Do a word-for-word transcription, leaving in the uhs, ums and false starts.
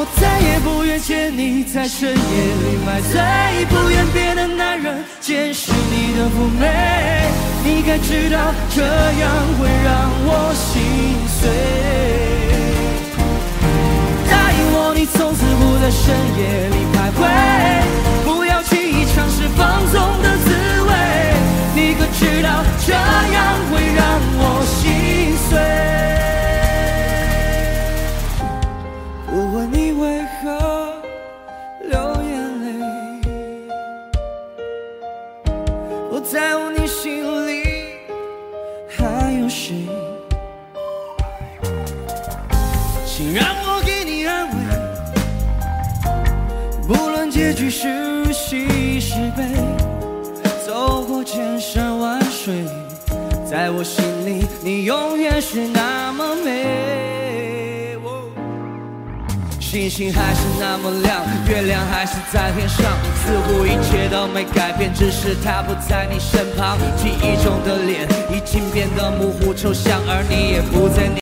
我再也不愿见你在深夜里买，再也不愿别的男人见识你的妩媚。你该知道，这样会让我心碎。答应我，你从此不在深夜里徘徊，不要轻易尝试放纵的滋味。你可知道，这样会让我心碎。不问你为何流眼泪，我在乎你心里还有谁？请让我给你安慰，不论结局是喜是悲，走过千山万水，在我心里你永远是那么美。星星还是那么亮，月亮还是在天上，似乎一切都没改变，只是他不在你身旁。记忆中的脸已经变得模糊抽象，而你也不在。